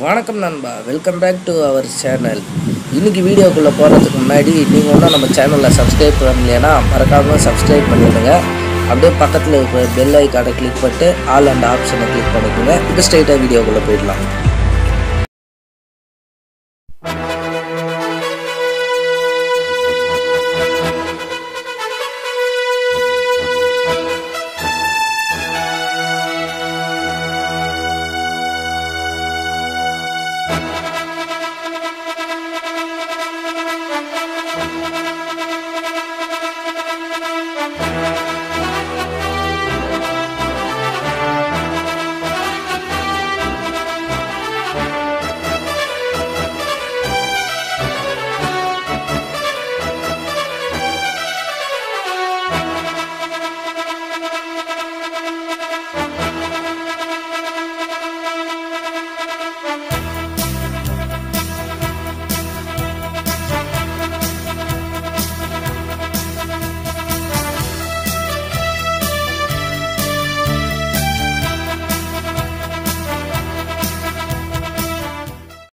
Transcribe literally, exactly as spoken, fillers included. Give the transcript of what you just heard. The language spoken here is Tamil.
வணக்கம் நண்பா, welcome back to our channel. இன்றைக்கி வீடியோக்குள்ளே போகிறதுக்கு முன்னாடி நீங்கள் ஒன்றும் நம்ம சேனலில் சப்ஸ்கிரைப் பண்ணலைன்னா மறக்காமல் சப்ஸ்கிரைப் பண்ணிவிடுங்க. அப்படியே பக்கத்தில் இருக்கிற பெல் ஐக்கானை கிளிக் பண்ணிட்டு ஆல் அண்ட் ஆப்ஷனை கிளிக் பண்ணிக்கோங்க. இப்போ ஸ்ட்ரைட்டாக வீடியோக்குள்ளே போயிடலாம்.